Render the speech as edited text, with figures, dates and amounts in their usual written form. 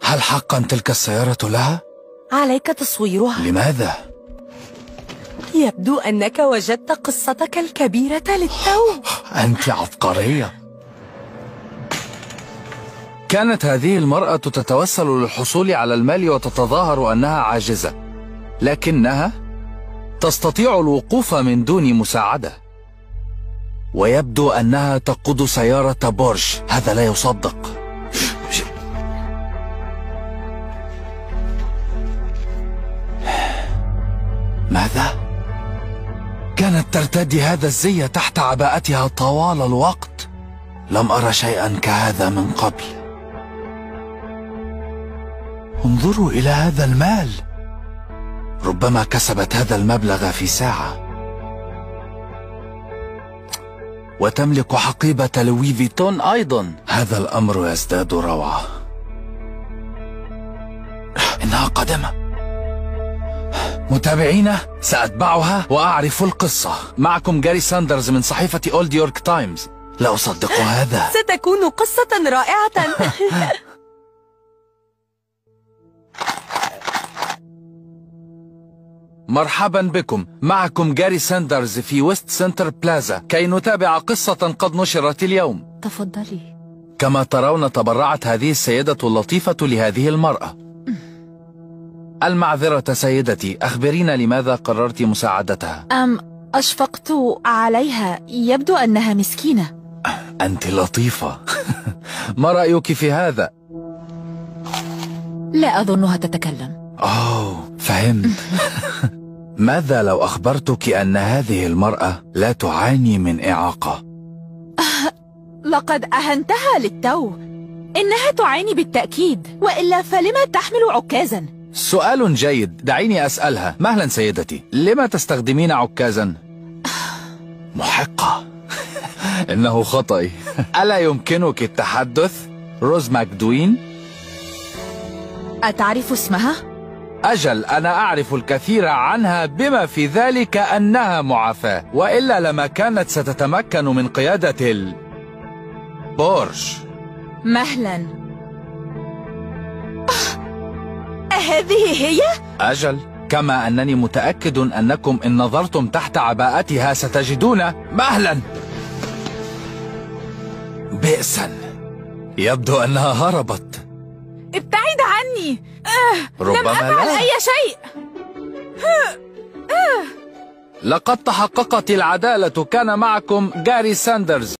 هل حقا تلك السيارة لها؟ عليك تصويرها. لماذا؟ يبدو أنك وجدت قصتك الكبيرة للتو. أنت عبقرية. كانت هذه المرأة تتوسل للحصول على المال وتتظاهر أنها عاجزة، لكنها تستطيع الوقوف من دون مساعدة، ويبدو أنها تقود سيارة بورش. هذا لا يصدق. ماذا؟ كانت ترتدي هذا الزي تحت عباءتها طوال الوقت. لم أرى شيئا كهذا من قبل. انظروا إلى هذا المال. ربما كسبت هذا المبلغ في ساعة. وتملك حقيبة لوي فيتون أيضا. هذا الأمر يزداد روعة. إنها قادمة. متابعينا، سأتبعها وأعرف القصة. معكم جاري ساندرز من صحيفة أولد يورك تايمز. لا أصدق هذا. ستكون قصة رائعة. مرحبا بكم. معكم جاري ساندرز في ويست سنتر بلازا كي نتابع قصة قد نشرت اليوم. تفضلي. كما ترون، تبرعت هذه السيدة اللطيفة لهذه المرأة. المعذرة سيدتي، أخبرينا لماذا قررت مساعدتها؟ أشفقت عليها، يبدو أنها مسكينة. أنت لطيفة. ما رأيك في هذا؟ لا أظنها تتكلم. فهمت. ماذا لو أخبرتك أن هذه المرأة لا تعاني من إعاقة؟ لقد أهنتها للتو. إنها تعاني بالتأكيد، وإلا فلما تحمل عكازا؟ سؤال جيد، دعيني أسألها. مهلا سيدتي، لما تستخدمين عكازا؟ محقة. إنه خطأي. ألا يمكنك التحدث؟ روز ماكدوين؟ أتعرف اسمها؟ أجل، أنا أعرف الكثير عنها، بما في ذلك أنها معافاة، وإلا لما كانت ستتمكن من قيادة بورش. مهلا. هذه هي؟ أجل، كما أنني متأكد أنكم إن نظرتم تحت عباءتها ستجدون. مهلا. بئسا، يبدو أنها هربت. ابتعد عني. ربما لم أفعل لا. أي شيء. لقد تحققت العدالة. كان معكم جاري ساندرز.